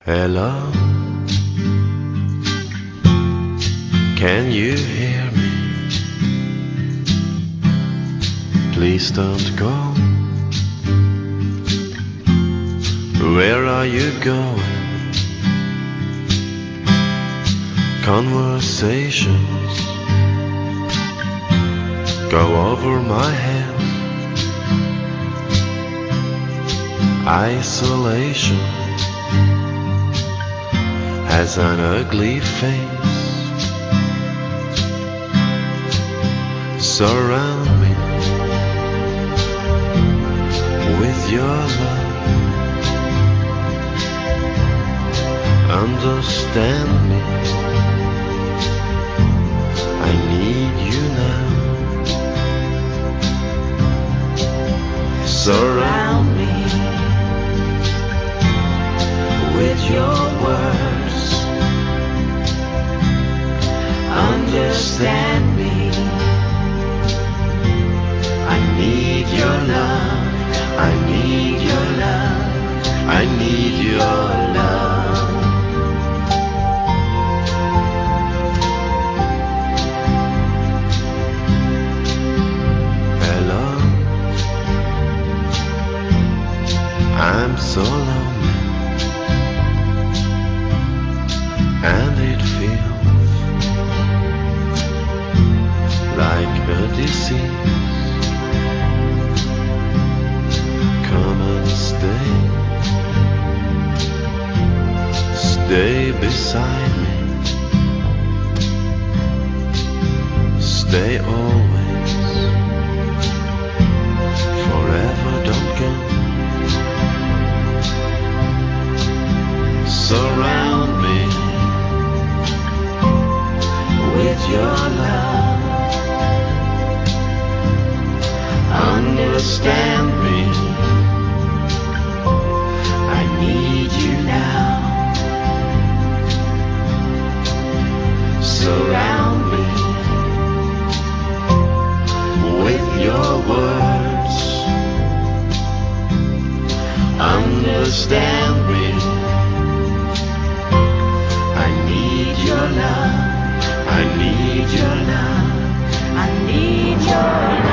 Hello, can you hear me? Please don't go. Where are you going? Conversations go over my head. Isolation has an ugly face. Surround me with your love. Understand me, I need you now. Surround me with your words. Understand me, I need your love. I need your love. I need your love. Hello, I'm so lonely, and it feels like a disease. Come and stay beside me. Stay always, forever, don't go. Surround me with your love. Understand me, I need you now. Surround me with your words. Understand me, I need your love. I need your love. I need your love.